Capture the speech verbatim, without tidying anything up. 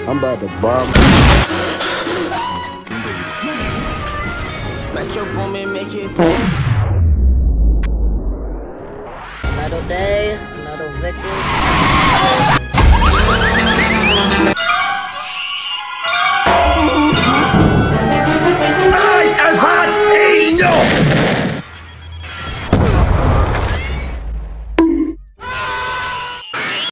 I'm about to bomb. Let your woman make it boom.